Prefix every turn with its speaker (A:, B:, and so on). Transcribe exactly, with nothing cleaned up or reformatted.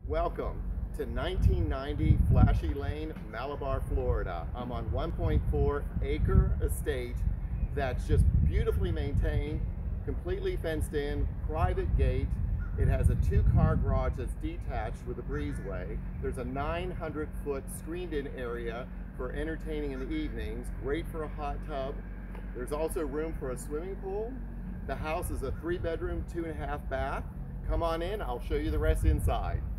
A: Welcome to nineteen ninety Flashy Lane, Malabar, Florida. I'm on one point four acre estate that's just beautifully maintained, completely fenced in, private gate. It has a two-car garage that's detached with a breezeway. There's a nine hundred foot screened-in area for entertaining in the evenings, great for a hot tub. There's also room for a swimming pool. The house is a three-bedroom, two and a half bath. Come on in, I'll show you the rest inside.